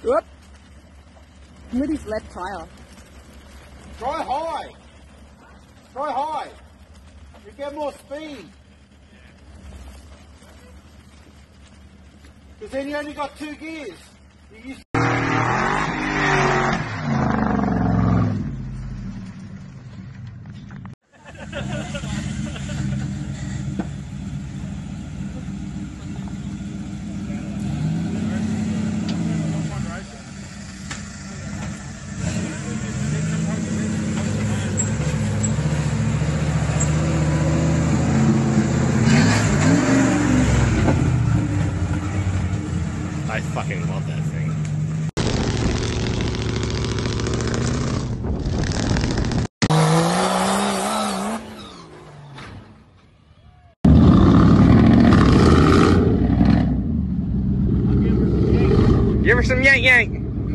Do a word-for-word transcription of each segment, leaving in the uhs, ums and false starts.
Whoop. With his left tyre. Try high. Try high. You get more speed. Because then you only got two gears. You used I fucking love that thing. Give her some yank yank.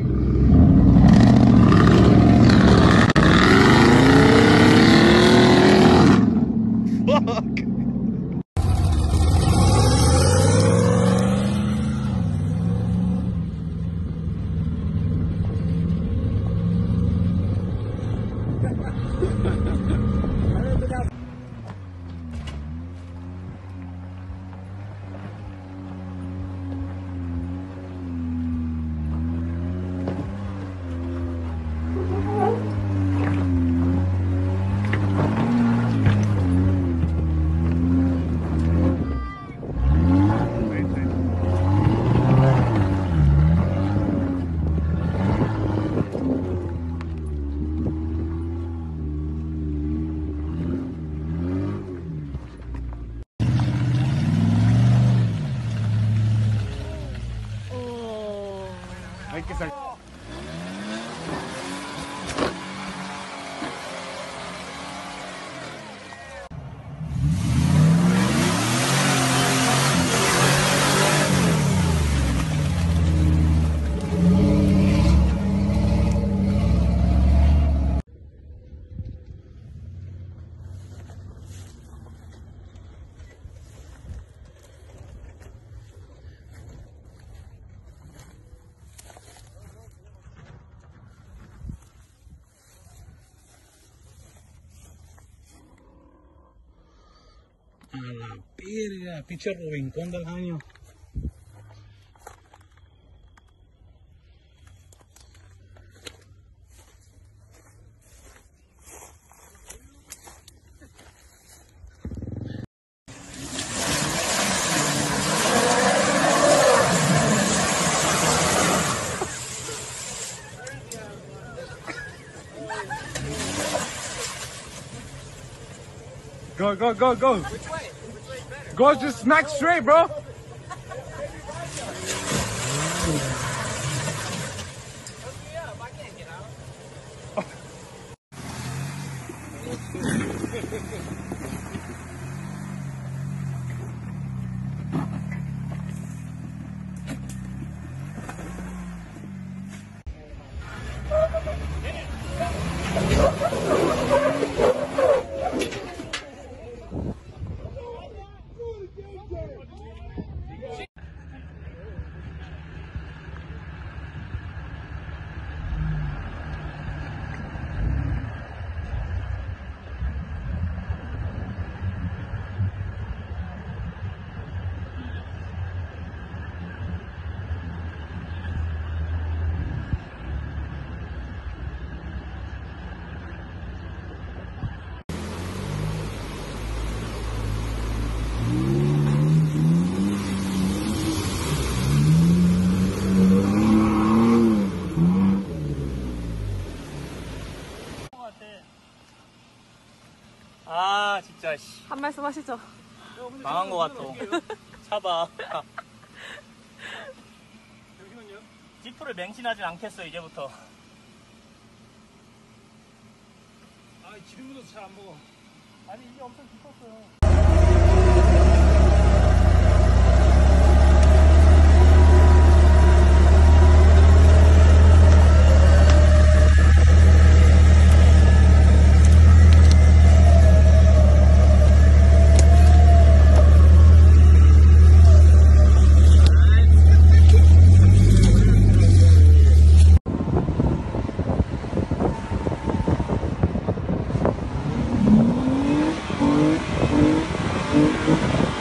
Fuck. Hay que salir. A la verga, pinche Rincón del año. Go, go, go, go. Which way? Which way is better? Go just smack straight, bro. 아 진짜 씨. 한 말씀 하시죠. 망한 거 같아. 차봐. 지프를 맹신하진 않겠어 이제부터. 아, 기름 묻어서 잘 안 먹어. 아니 이게 엄청 깊었어요.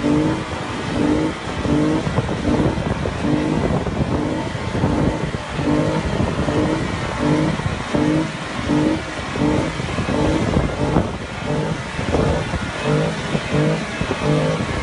Thank you.